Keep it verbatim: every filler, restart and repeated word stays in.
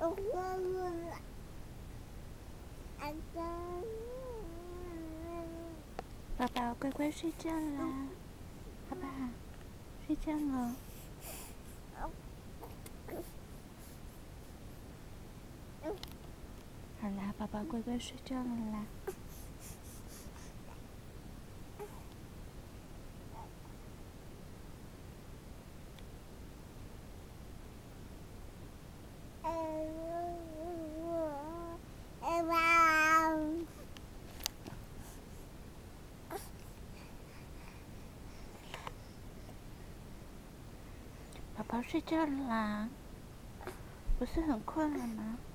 宝宝乖乖睡觉啦，好不好？睡觉了。好啦，宝宝乖乖睡觉了啦。宝宝睡觉了啦，不是很困了吗？